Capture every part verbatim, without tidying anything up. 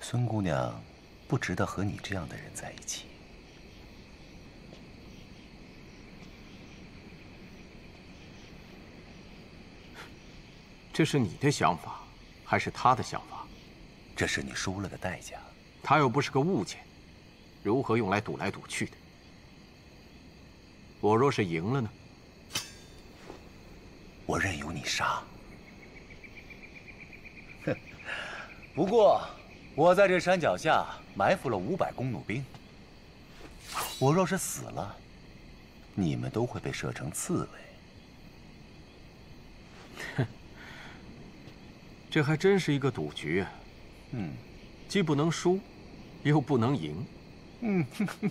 孙姑娘不值得和你这样的人在一起。 这是你的想法，还是他的想法？ 这是你输了的代价。 他又不是个物件，如何用来赌来赌去的？我若是赢了呢？ 我任由你杀。哼，不过我在这山脚下埋伏了五百弓弩兵。我若是死了，你们都会被射成刺猬。 哼，这还真是一个赌局啊！ 嗯， 既不能输，又不能赢。 嗯。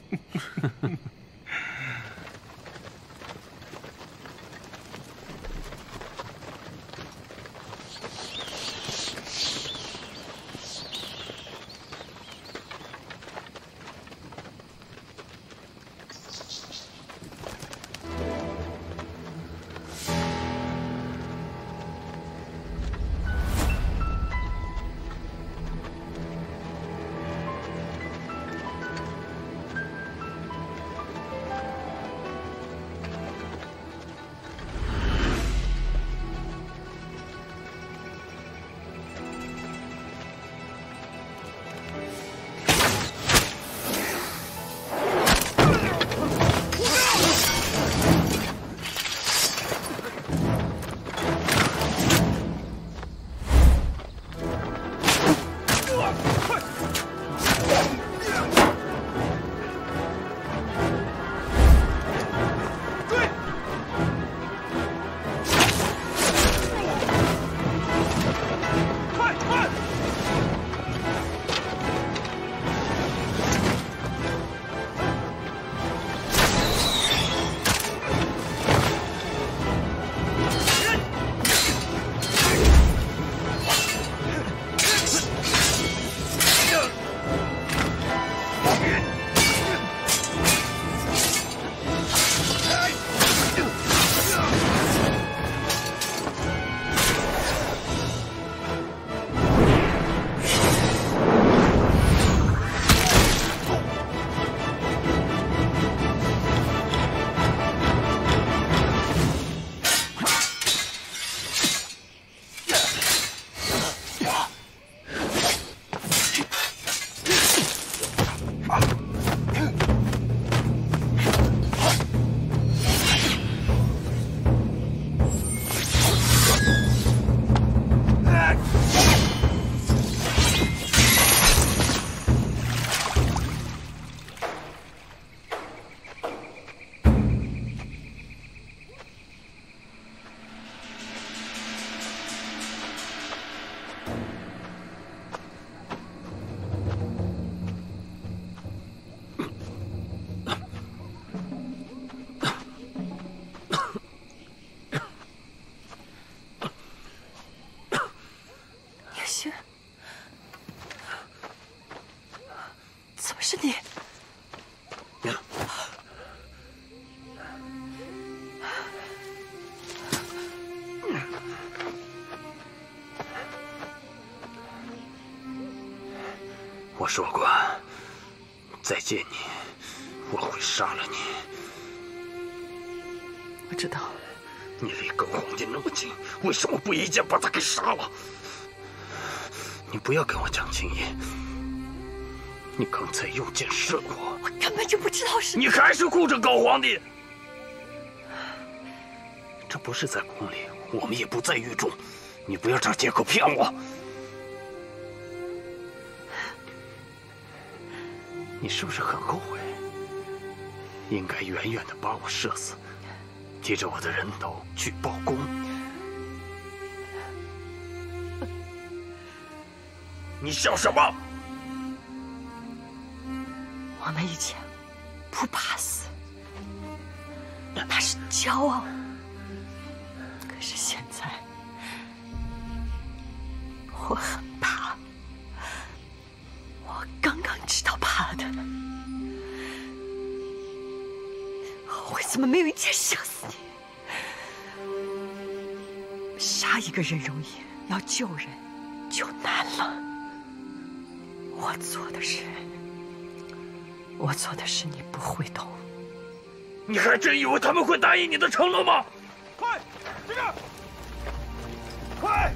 我说过，再见你，我会杀了你。 我知道。 你离狗皇帝那么近，为什么不一剑把他给杀了？你不要跟我讲情义。你刚才用箭射我， 我根本就不知道是。 你还是护着狗皇帝。这不是在宫里，我们也不在狱中，你不要找借口骗我。你是不是很后悔？应该远远的把我射死，提着我的人头去报功。你笑什么？ 我们以前不怕死，那是骄傲。可是现在，我很怕。我刚刚知道怕的。为什么没有一箭射死你？杀一个人容易，要救人就难了。 我做的事，我做的事，你不回头。 你还真以为他们会答应你的承诺吗？ 快，这边，快！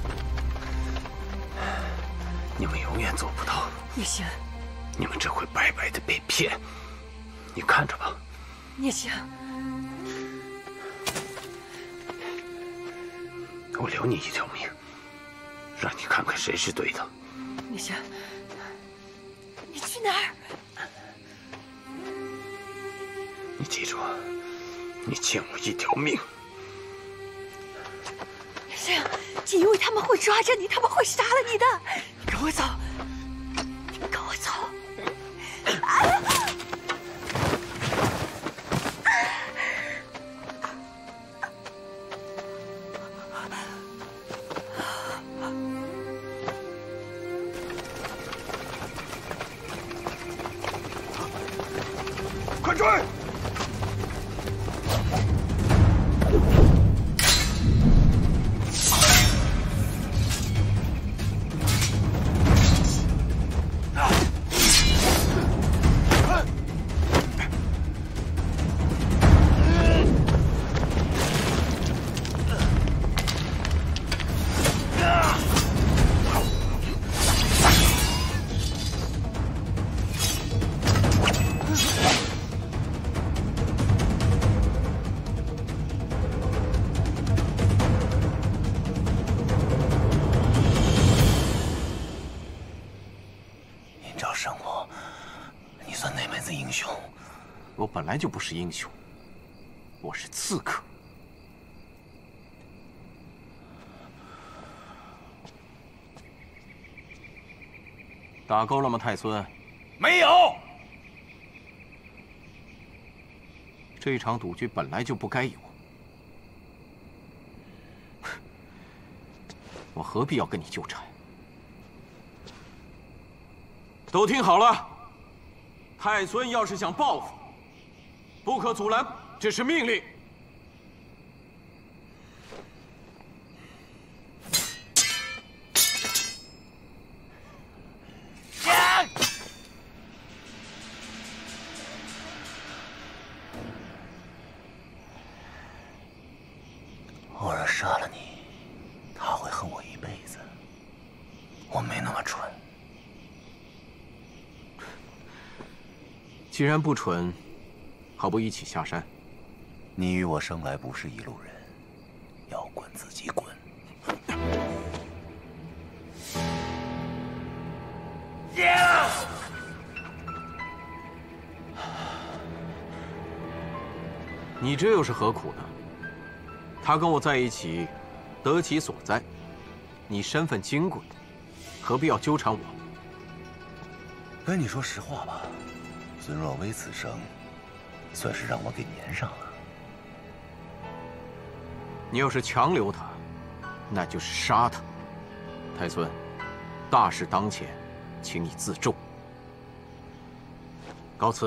你们永远做不到。 聂星， 你们只会白白的被骗。你看着吧。 聂星， 我留你一条命，让你看看谁是对的。 聂星，你去哪儿？ 你记住，你欠我一条命。 聂星，你以为他们会抓着你，他们会杀了你的？你跟我走，你跟我走。啊！ 快追！ 我本来就不是英雄，我是刺客。打够了吗，太孙？ 没有。 这一场赌局本来就不该有，我何必要跟你纠缠？都听好了，太孙要是想报复，不可阻拦，这是命令。 我要是杀了你，他会恨我一辈子。我没那么蠢。 既然不蠢，何不一起下山？ 你与我生来不是一路人，要滚自己滚。 你这又是何苦呢？他跟我在一起，得其所在。你身份金贵，何必要纠缠我？ 跟你说实话吧，孙若微此生，算是让我给粘上了。 你要是强留他，那就是杀他。太孙，大事当前，请你自重。告辞。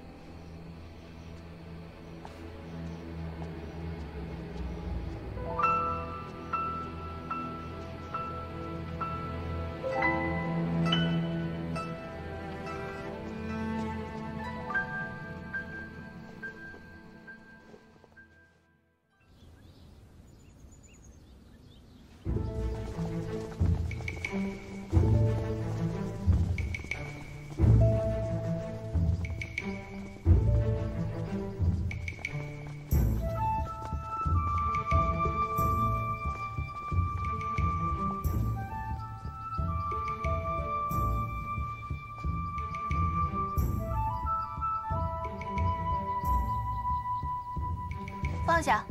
放下。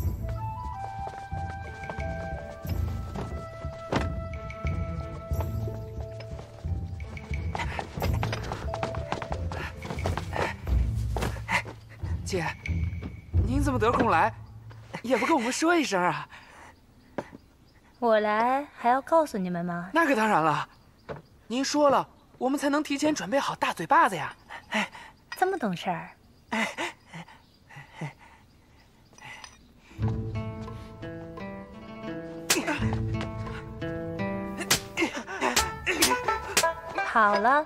姐，您怎么得空来，也不跟我们说一声啊？ 我来还要告诉你们吗？ 那可当然了，您说了，我们才能提前准备好大嘴巴子呀。哎， 这么懂事儿。哎。 好了，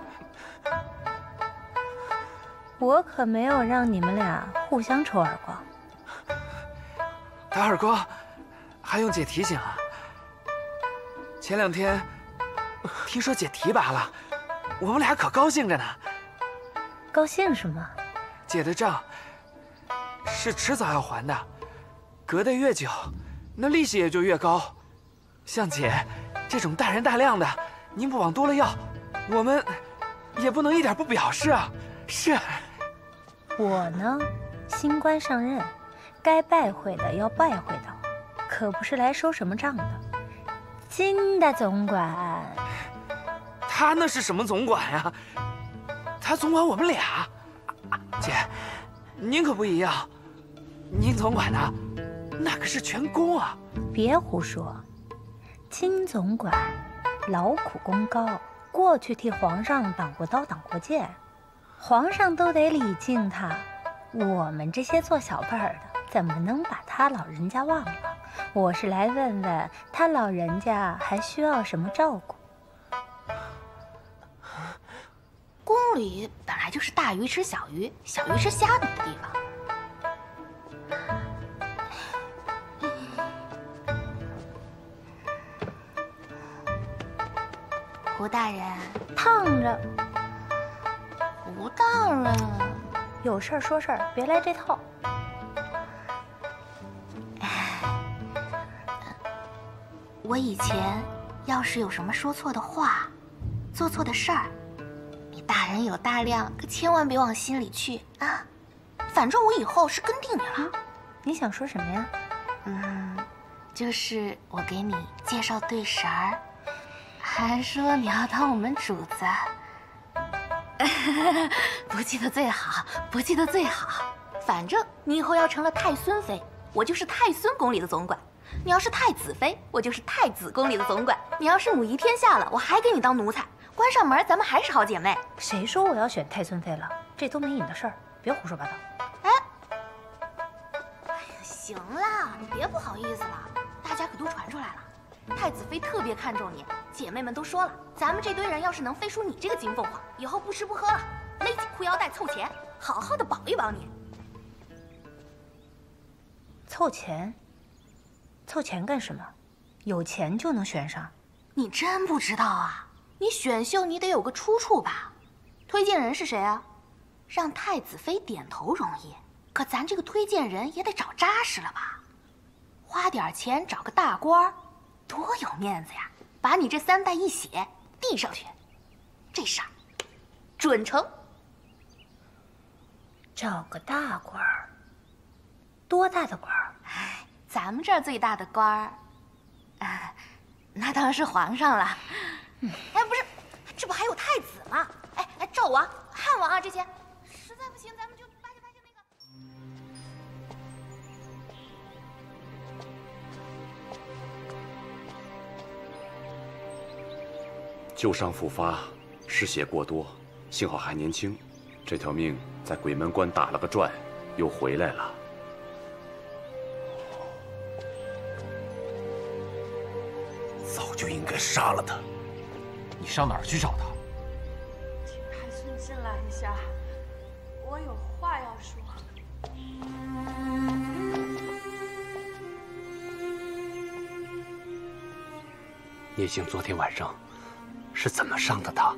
我可没有让你们俩互相抽耳光。 打耳光，还用姐提醒啊？前两天听说姐提拔了，我们俩可高兴着呢。 高兴什么？ 姐的账是迟早要还的，隔得越久，那利息也就越高。像姐这种大人大量的，您不往多了要，我们也不能一点不表示啊。是。 我呢，新官上任，该拜会的要拜会到，可不是来收什么账的。金大总管， 他那是什么总管呀？他总管我们俩。姐，您可不一样，您总管的那可是全宫啊！ 别胡说，金总管劳苦功高，过去替皇上挡过刀挡过剑，皇上都得礼敬他。我们这些做小辈儿的，怎么能把他老人家忘了？我是来问问他老人家还需要什么照顾。 宫里本来就是大鱼吃小鱼，小鱼吃虾米的地方。胡大人， 烫着。 胡大人， 有事儿说事儿，别来这套。 我以前要是有什么说错的话，做错的事儿，你大人有大量，可千万别往心里去啊。反正我以后是跟定你了。 你想说什么呀？ 嗯，就是我给你介绍对神儿，还说你要当我们主子。不记得最好，不记得最好。反正你以后要成了太孙妃，我就是太孙宫里的总管；你要是太子妃，我就是太子宫里的总管；你要是母仪天下了，我还给你当奴才。关上门，咱们还是好姐妹。 谁说我要选太孙妃了？这都没你的事儿，别胡说八道。 哎，哎呀，行了，你别不好意思了，大家可都传出来了。太子妃特别看重你，姐妹们都说了，咱们这堆人要是能飞出你这个金凤凰，以后不吃不喝了，勒紧裤腰带凑钱，好好的保一保你。 凑钱？凑钱干什么？有钱就能选上？ 你真不知道啊？你选秀你得有个出处吧？推荐人是谁啊？让太子妃点头容易，可咱这个推荐人也得找扎实了吧？花点钱找个大官儿。多有面子呀！把你这三代一写递上去，这事儿准成。 找个大官儿，多大的官儿？ 哎，咱们这儿最大的官儿，啊，那当然是皇上了。嗯、哎，不是，这不还有太子吗？哎哎，赵王、汉王啊，这些实在不行，咱们就巴结巴结那个。 旧伤复发，失血过多，幸好还年轻，这条命在鬼门关打了个转，又回来了。 早就应该杀了他。 你上哪儿去找他？ 请太孙进来一下，我有话要说。 聂兴昨天晚上是怎么伤的他？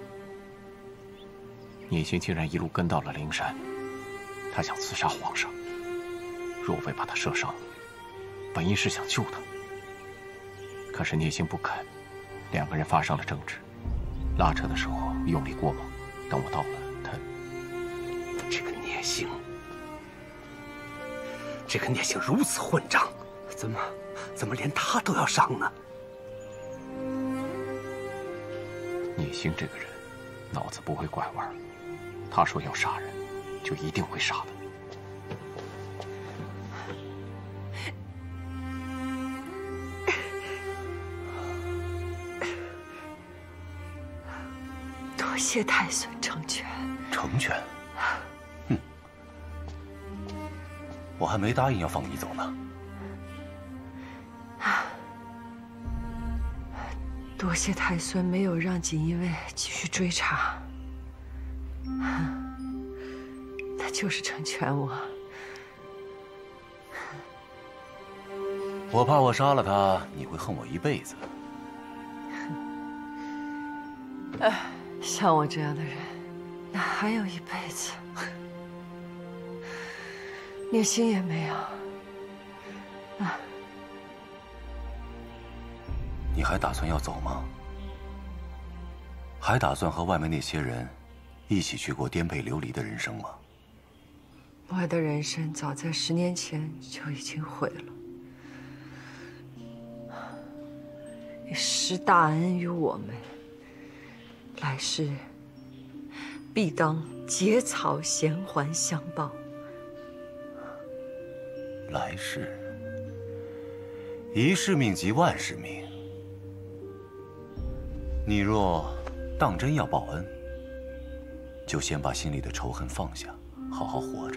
聂兴竟然一路跟到了灵山，他想刺杀皇上。若为把他射伤，本意是想救他，可是聂兴不肯，两个人发生了争执。拉扯的时候用力过猛，等我到了，他…… 这个聂兴，这个聂兴如此混账，怎么怎么连他都要伤呢？ 聂兴这个人，脑子不会拐弯，他说要杀人，就一定会杀的。 多谢太孙成全。 成全？哼，我还没答应要放你走呢。 多谢太孙没有让锦衣卫继续追查，他就是成全我。 我怕我杀了他，你会恨我一辈子。 哎，像我这样的人，哪还有一辈子？连心也没有。啊！ 你还打算要走吗？还打算和外面那些人一起去过颠沛流离的人生吗？ 我的人生早在十年前就已经毁了。你施大恩于我们，来世必当结草衔环相报。 来世，一世命即万世命。你若当真要报恩，就先把心里的仇恨放下，好好活着。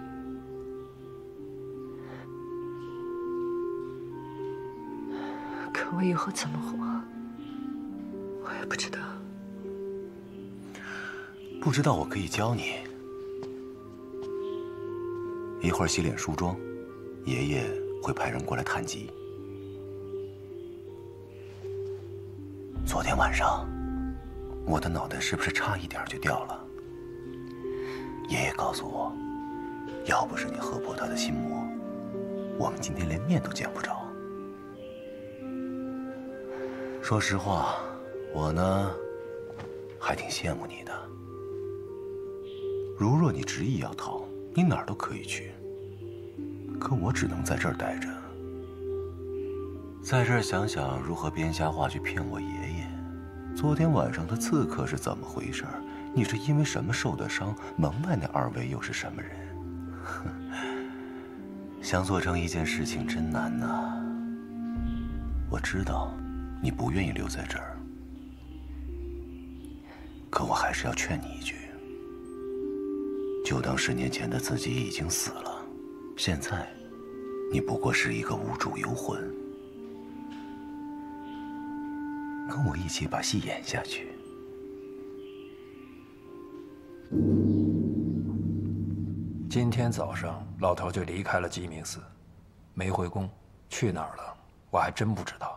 可我以后怎么活，我也不知道。 不知道我可以教你。一会儿洗脸梳妆，爷爷会派人过来探疾。昨天晚上，我的脑袋是不是差一点就掉了？爷爷告诉我，要不是你喝破他的心魔，我们今天连面都见不着。说实话，我呢，还挺羡慕你的。如若你执意要逃，你哪儿都可以去，可我只能在这儿待着，在这儿想想如何编瞎话去骗我爷爷。昨天晚上的刺客是怎么回事？你是因为什么受的伤？门外那二位又是什么人？想做成一件事情真难呐。我知道你不愿意留在这儿，可我还是要劝你一句，就当十年前的自己已经死了，现在你不过是一个无主游魂，跟我一起把戏演下去。 今天早上老头就离开了鸡鸣寺，没回宫，去哪儿了我还真不知道。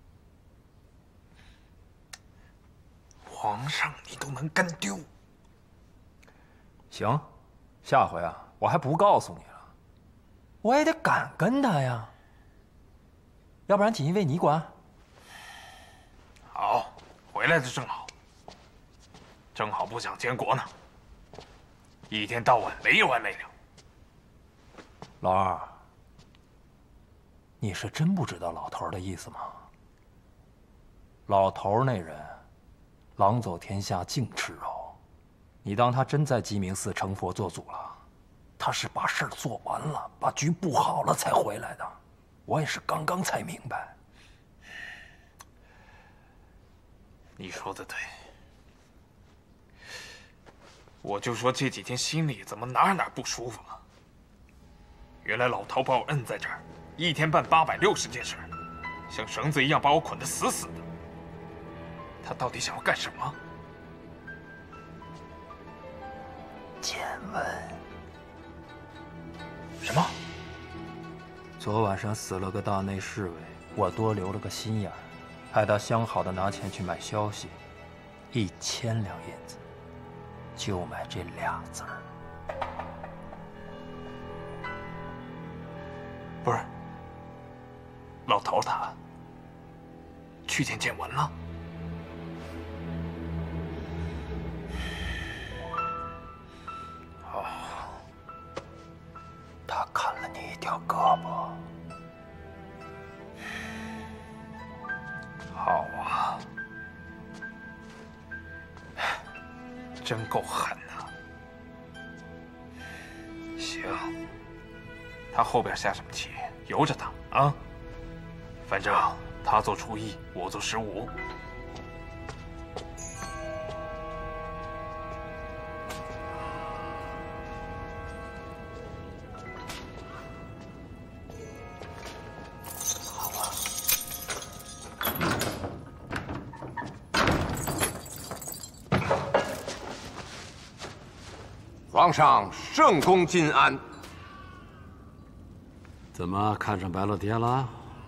皇上，你都能跟丢？ 行，下回啊，我还不告诉你了，我也得敢跟他呀。要不然锦衣卫你管？ 好，回来的正好，正好不想监国呢，一天到晚没完没了。 老二，你是真不知道老头的意思吗？老头那人，狼走天下净吃肉，你当他真在鸡鸣寺成佛做祖了？他是把事儿做完了，把局布好了才回来的。我也是刚刚才明白。 你说的对，我就说这几天心里怎么哪哪不舒服了。原来老头把我摁在这儿，一天办八百六十件事，像绳子一样把我捆得死死的。他到底想要干什么？ 检问。什么？昨晚上死了个大内侍卫，我多留了个心眼儿，害他相好的拿钱去买消息，一千两银子，就买这俩字儿。 不是，老头他去见建文了。 哦，他砍了你一条胳膊。 好啊，真够狠的。行，他后边下什么棋，由着他啊。反正他做初一，我做十五。 皇上圣功金安。 怎么看上白老爹了？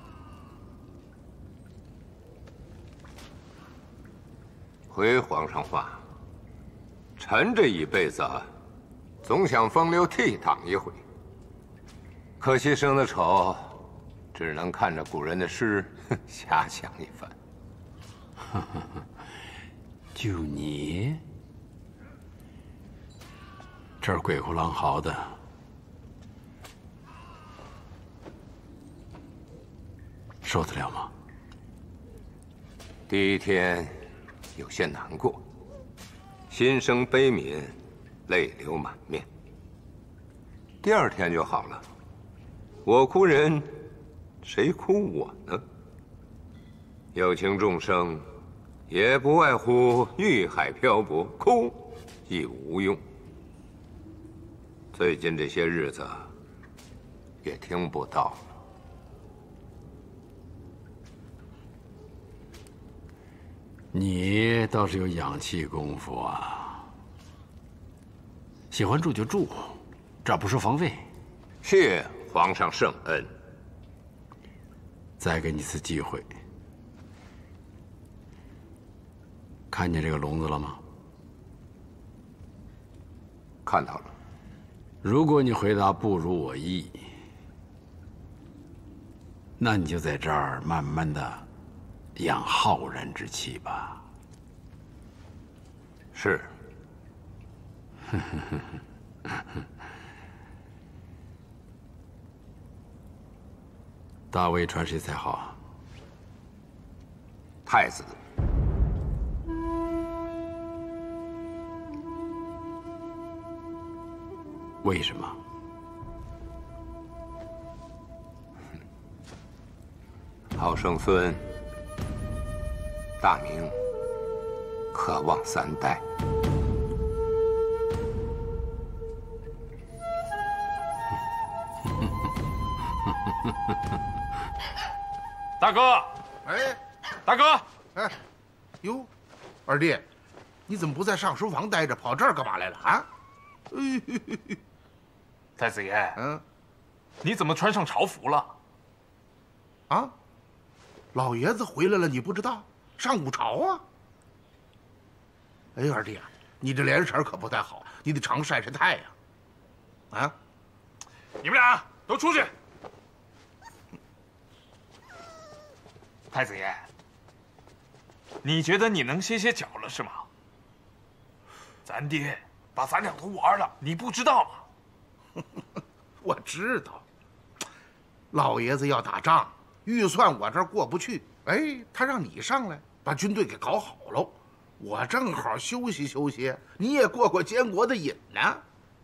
回皇上话，臣这一辈子总想风流倜傥一回，可惜生的丑，只能看着古人的诗遐想一番。 就你，这儿鬼哭狼嚎的，受得了吗？ 第一天有些难过，心生悲悯，泪流满面。第二天就好了。我哭人，谁哭我呢？有情众生，也不外乎欲海漂泊，哭亦无用。最近这些日子，也听不到了。 你倒是有养气功夫啊！喜欢住就住，这不是防卫。 谢皇上圣恩。 再给你次机会，看见这个笼子了吗？ 看到了。 如果你回答不如我意，那你就在这儿慢慢的养浩然之气吧。 是。 大魏传谁才好啊？ 太子。 为什么？ 好生孙，大明可望三代。 大哥， 哎， 大哥， 哎，哟，二弟，你怎么不在上书房待着，跑这儿干嘛来了啊？哎， 太子爷， 嗯， 你怎么穿上朝服了？ 啊，老爷子回来了，你不知道？上午朝啊！哎，二弟啊，你这脸色可不太好，你得常晒晒太阳。啊， 你们俩都出去！太子爷，你觉得你能歇歇脚了是吗？咱爹把咱俩都玩了，你不知道吗？ 我知道，老爷子要打仗，预算我这儿过不去，哎，他让你上来把军队给搞好喽，我正好休息休息，你也过过监国的瘾呢。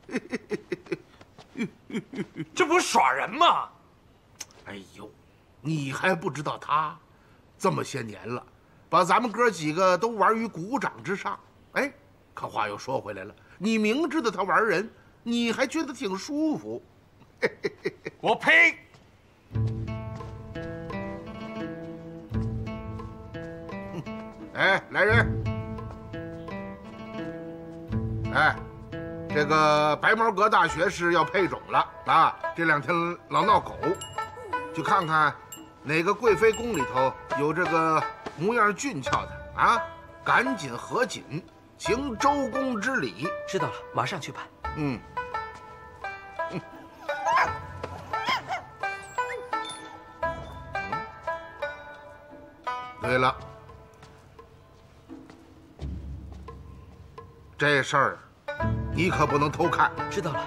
这不是耍人吗？ 哎呦，你还不知道他这么些年了，把咱们哥几个都玩于股掌之上。哎，可话又说回来了，你明知道他玩人，你还觉得挺舒服。 我呸！ 哎，来人！哎，这个白毛阁大学士要配种了啊！这两天老闹狗，去看看哪个贵妃宫里头有这个模样俊俏的啊，赶紧合卺，行周公之礼。 知道了，马上去办。 嗯。嗯对了，这事儿你可不能偷看。 知道了。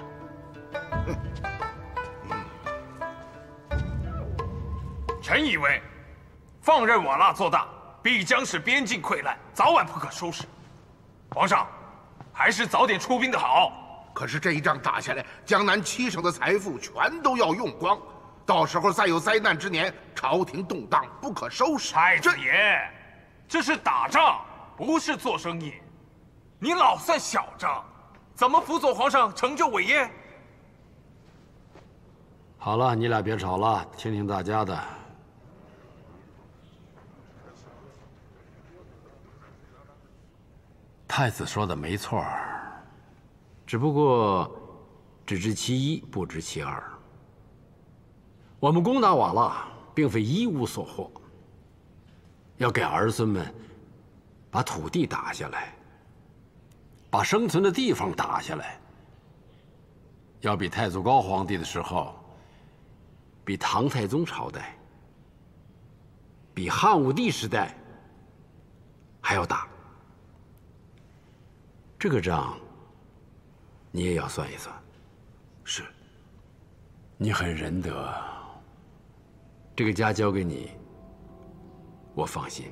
臣以为，放任瓦剌做大，必将使边境溃烂，早晚不可收拾。皇上，还是早点出兵的好。 可是这一仗打下来，江南七省的财富全都要用光，到时候再有灾难之年，朝廷动荡不可收拾。 太子爷，这是打仗，不是做生意。你老算小账，怎么辅佐皇上成就伟业？ 好了，你俩别吵了，听听大家的。太子说的没错， 只不过只知其一，不知其二。我们攻打瓦剌，并非一无所获，要给儿孙们把土地打下来，把生存的地方打下来，要比太祖高皇帝的时候，比唐太宗朝代，比汉武帝时代还要大。这个账你也要算一算。 是， 你很仁德，这个家交给你，我放心。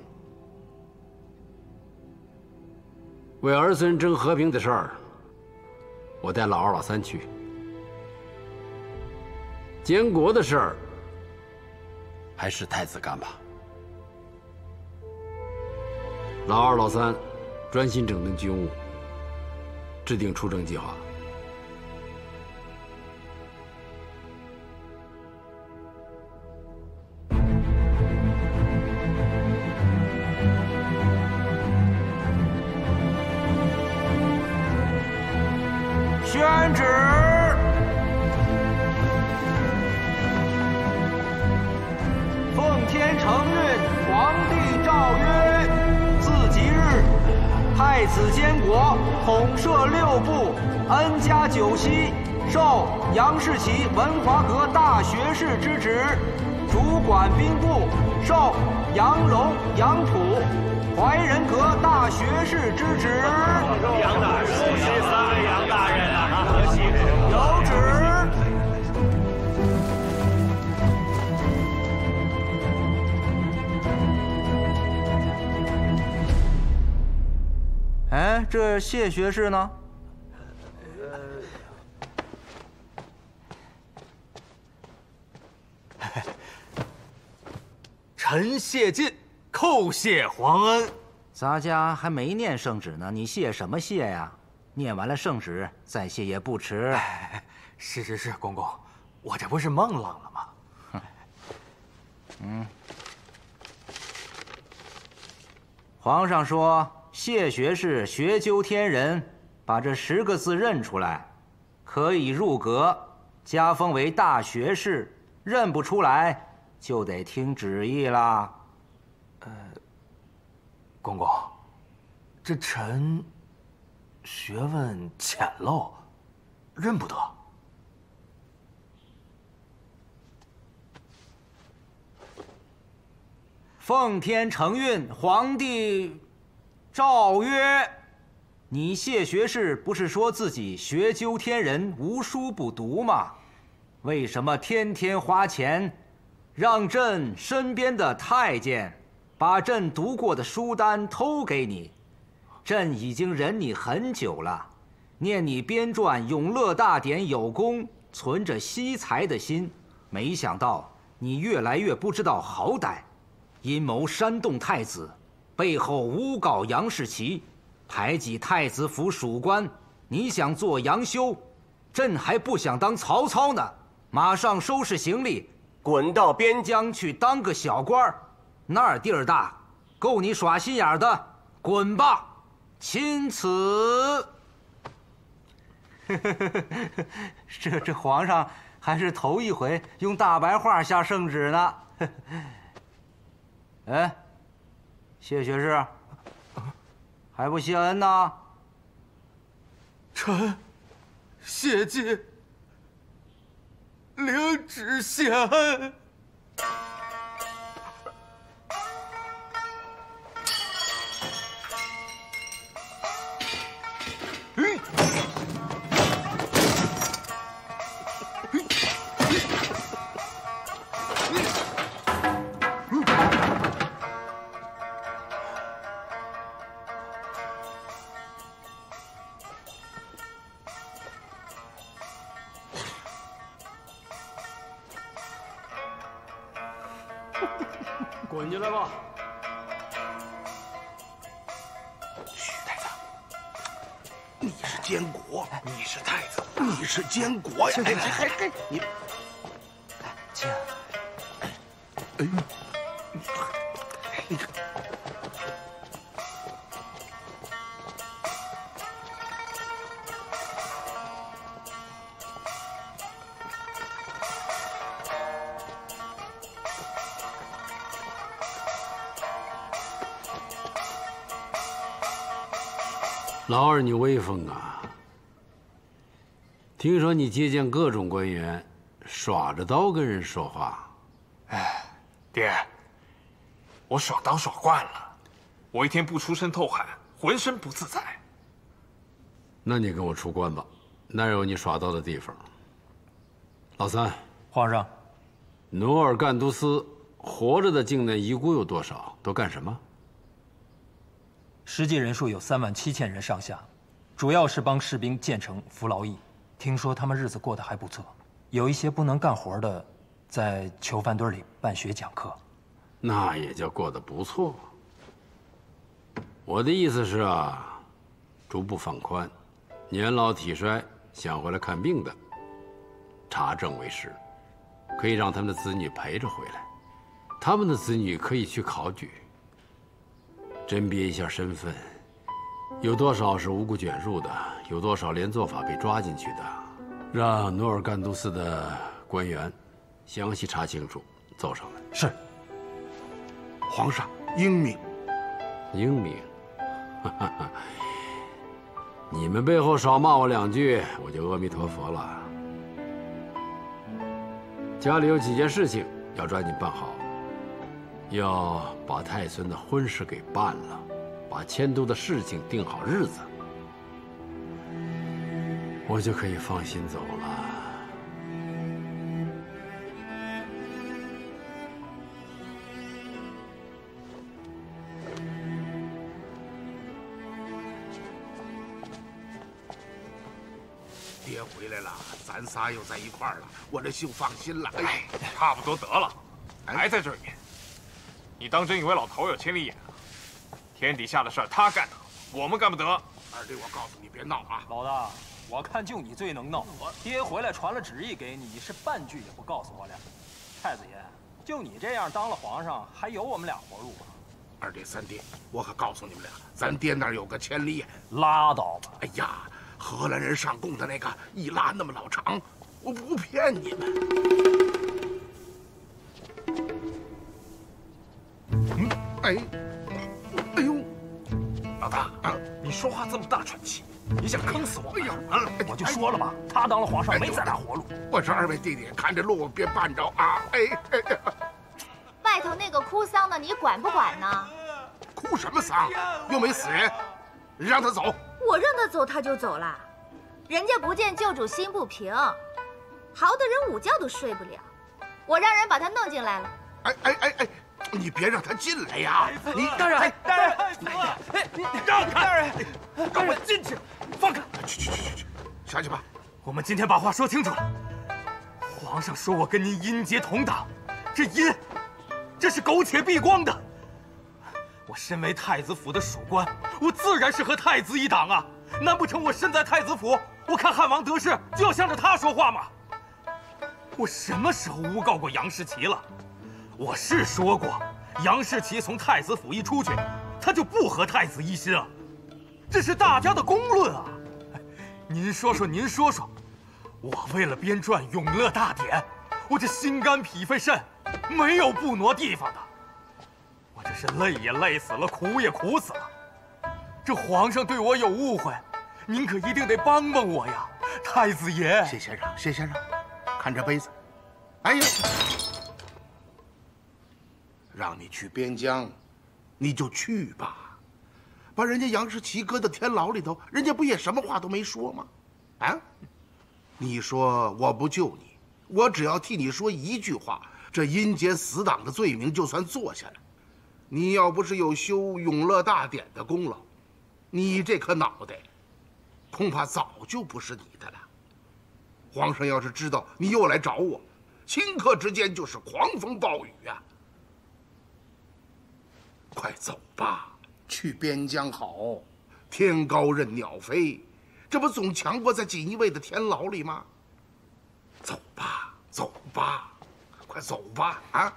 为儿孙争和平的事儿，我带老二老三去。监国的事儿，还是太子干吧。老二老三专心整顿军务，制定出征计划。 宣旨。奉天承运皇帝诏曰：自即日，太子监国，统摄六部，N加九锡，授杨士奇文华阁大学士之职，主管兵部，授杨荣、杨溥怀仁阁大学士之职。 杨大人，恭喜三位杨大人啊！可喜有旨。哎，这谢学士呢？ 臣谢晋，叩谢皇恩。 咱家还没念圣旨呢，你谢什么谢呀？念完了圣旨再谢也不迟。 是是是，公公，我这不是梦愣了吗？ 嗯。皇上说谢学士学究天人，把这十个字认出来，可以入阁，加封为大学士；认不出来，就得听旨意啦。 呃，公公，这臣学问浅陋，认不得。 奉天承运皇帝诏曰：你谢学士不是说自己学究天人，无书不读吗？为什么天天花钱，让朕身边的太监把朕读过的书单偷给你？朕已经忍你很久了，念你编撰《永乐大典》有功，存着惜才的心，没想到你越来越不知道好歹，阴谋煽动太子，背后诬告杨士奇，排挤太子府属官。你想做杨修，朕还不想当曹操呢。马上收拾行李，滚到边疆去当个小官，那儿地儿大，够你耍心眼的。滚吧，钦此。这这皇上还是头一回用大白话下圣旨呢。哎，谢学士，还不谢恩呢？ 臣谢晋，领旨谢恩。 滚进来吧！ 嘘，太子，你是监国，你是太子，你是监国呀！哎哎哎，你， 亲， 哎，你看， 老二，你威风啊！听说你接见各种官员，耍着刀跟人说话。 哎，爹，我耍刀耍惯了，我一天不出声透汗，浑身不自在。 那你跟我出关吧，哪有你耍刀的地方？老三， 皇上， 努尔干都司活着的境内遗孤有多少？都干什么？ 实际人数有三万七千人上下，主要是帮士兵建成服劳役。听说他们日子过得还不错，有一些不能干活的，在囚犯堆里办学讲课。 那也叫过得不错。我的意思是啊，逐步放宽，年老体衰想回来看病的，查证为实，可以让他们的子女陪着回来，他们的子女可以去考举。甄别一下身份，有多少是无故卷入的，有多少连坐法被抓进去的，让努尔干都司的官员详细查清楚，奏上来。 是。 皇上英明， 英明。你们背后少骂我两句，我就阿弥陀佛了。家里有几件事情要抓紧办好。要把太孙的婚事给办了，把迁都的事情定好日子，我就可以放心走了。 爹回来了，咱仨又在一块儿了，我这就放心了。 哎，差不多得了，还在这儿演。你当真以为老头有千里眼啊？天底下的事儿他干得好，我们干不得。 二弟，我告诉你，别闹啊！ 老大，我看就你最能闹。爹回来传了旨意给你，你是半句也不告诉我俩。太子爷，就你这样当了皇上，还有我们俩活路吗？ 二弟三弟，我可告诉你们俩，咱爹那儿有个千里眼。 拉倒吧！ 哎呀，荷兰人上贡的那个一拉那么老长，我不骗你们。嗯，哎，哎呦， 老大，啊、你说话这么大喘气，你想坑死我？ 哎呀， 啊！我就说了吧，他当了皇上没咱俩活路。 我说二位弟弟，看着路别绊着啊！哎哎呀， 外头那个哭丧的，你管不管呢？ 哭什么丧？又没死人，让他走。 我让他走，他就走了。人家不见救主心不平，嚎得人午觉都睡不了。我让人把他弄进来了。 哎哎哎哎！你别让他进来呀！你大人，大人， 哎， 你让开！大人， 让我进去，放开！去去去去去，下去吧。 我们今天把话说清楚了。皇上说我跟您阴节同党，这阴，这是苟且避光的。我身为太子府的属官，我自然是和太子一党啊！难不成我身在太子府，我看汉王得势就要向着他说话吗？我什么时候诬告过杨士奇了？我是说过，杨士奇从太子府一出去，他就不和太子一心了，这是大家的公论啊！您说说，您说说，我为了编撰《永乐大典》，我这心肝脾肺肾没有不挪地方的，我这是累也累死了，苦也苦死了。这皇上对我有误会，您可一定得帮帮我呀，太子爷。 谢先生，谢先生，看这杯子。哎呀！让你去边疆，你就去吧，把人家杨士奇搁到天牢里头，人家不也什么话都没说吗？啊？你说我不救你，我只要替你说一句话，这阴间死党的罪名就算坐下了。你要不是有修《永乐大典》的功劳，你这颗脑袋，恐怕早就不是你的了。皇上要是知道你又来找我，顷刻之间就是狂风暴雨啊！快走吧，去边疆好，天高任鸟飞，这不总强迫在锦衣卫的天牢里吗？走吧，走吧，快走吧！啊！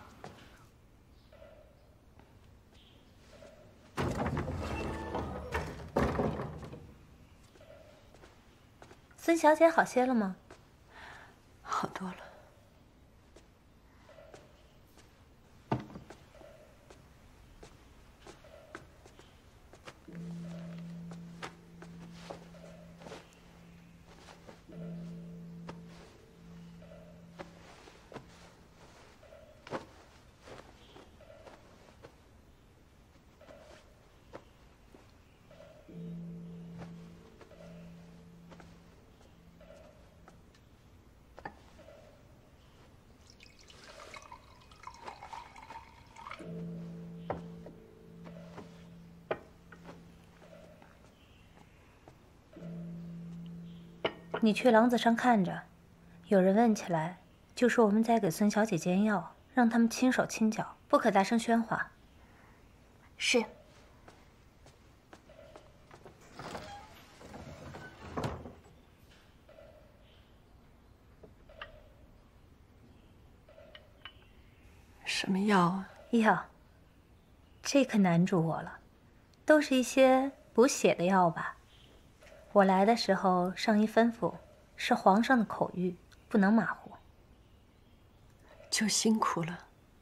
孙小姐好些了吗？ 好多了。 你去廊子上看着，有人问起来，就说我们在给孙小姐煎药，让他们轻手轻脚，不可大声喧哗。 是。 什么药啊？ 药。这可难住我了，都是一些补血的药吧。我来的时候，上医吩咐，是皇上的口谕，不能马虎。 就辛苦了。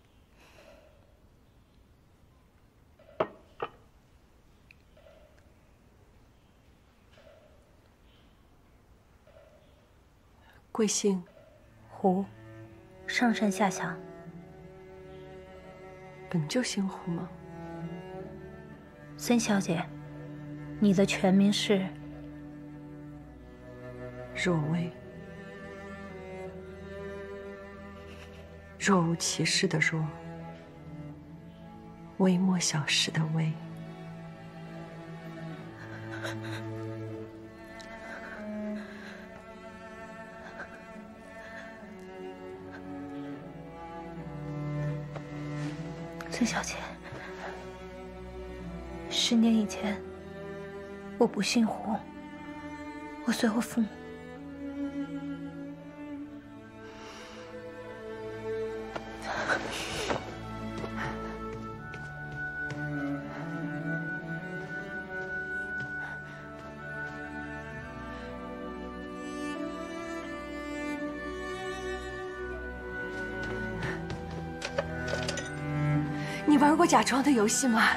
贵姓？ 胡，上山下乡。 本就姓胡吗？ 孙小姐，你的全名是？ 若薇，若无其事的若，微莫小事的微。 孙小姐，十年以前，我不姓胡，我随我父母。 你玩过假装的游戏吗？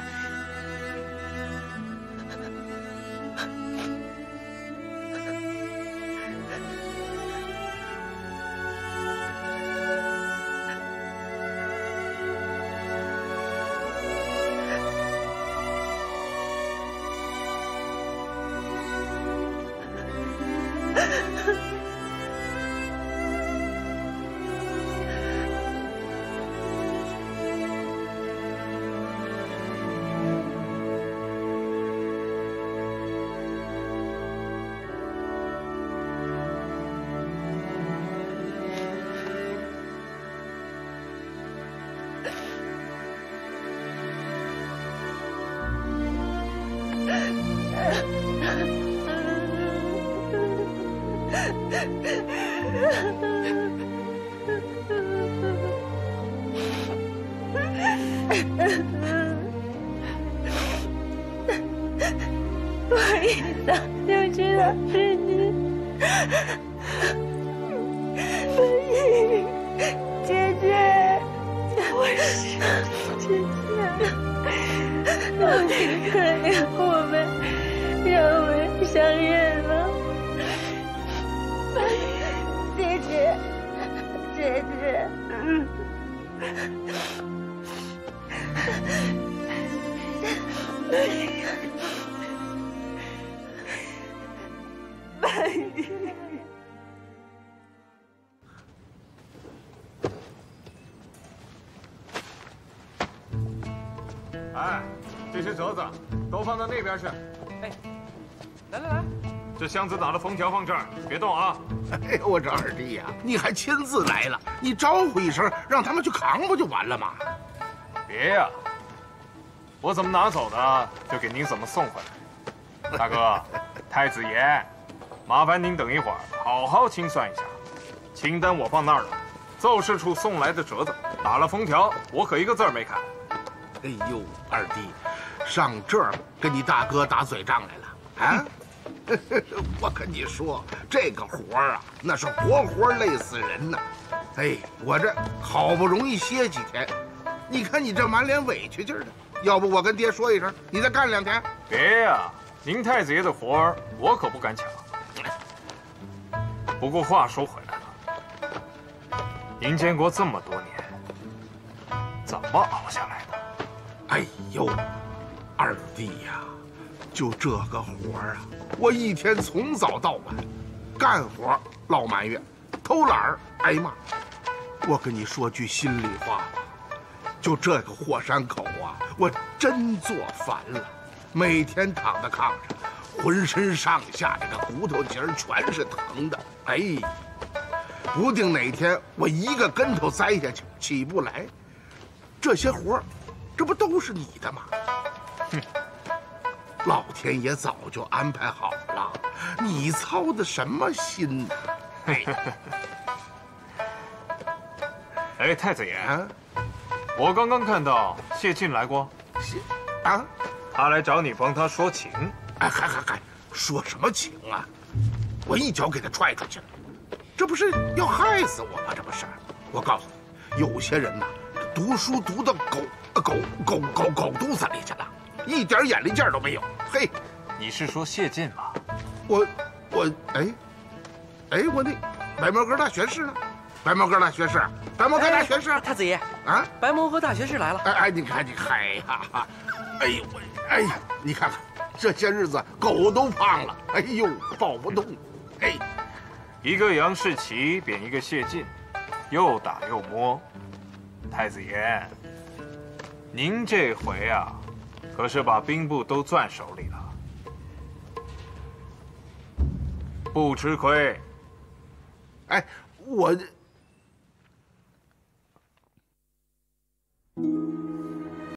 不好意思，就知道是你。姐姐，我是姐姐，你可怜我们，让我们相认了。姐姐，姐姐，嗯。 哎，这些折子都放到那边去。 哎，来来来， 这箱子打了封条放这儿，别动啊！ 哎呦，我这二弟呀、啊，你还亲自来了，你招呼一声，让他们去扛不就完了吗？ 别呀、啊，我怎么拿走的，就给您怎么送回来。大哥，太子爷，麻烦您等一会儿，好好清算一下。清单我放那儿了，奏事处送来的折子打了封条，我可一个字儿没看。 哎呦，二弟，上这儿跟你大哥打嘴仗来了啊！我跟你说，这个活儿啊，那是活活累死人呐！哎，我这好不容易歇几天，你看你这满脸委屈劲儿的，要不我跟爹说一声，你再干两天？ 别呀、啊，您太子爷的活儿我可不敢抢。不过话说回来了，您建国这么多年，怎么熬下来的？ 哎呦，二弟呀， 就这个活儿啊，我一天从早到晚，干活落埋怨，偷懒儿挨骂。我跟你说句心里话吧，就这个霍山口啊，我真做烦了。每天躺在炕上，浑身上下这个骨头节儿全是疼的。哎，不定哪天我一个跟头栽下去，起不来。这些活儿，这不都是你的吗？哼！老天爷早就安排好了，你操的什么心呢？ 哎，哎，太子爷，我刚刚看到谢晋来过。 谢啊， 他来找你帮他说情。 哎，嗨嗨嗨，说什么情啊？我一脚给他踹出去了，这不是要害死我吗？这不是？我告诉你，有些人呐，读书读到狗狗狗狗狗肚子里去了。一点眼力劲儿都没有。嘿， 你是说谢晋吧？ 我我哎哎，我那白毛阁大学士呢？白毛阁大学士，白毛阁大学士， 太子爷啊， 白毛阁大学士来了。 哎哎，你看你嗨呀，哎呦我哎呀，你看看这些日子狗都胖了，哎呦抱不动。哎， 一个杨士奇贬一个谢晋，又打又摸。太子爷，您这回啊。可是把兵部都攥手里了，不吃亏。 哎，我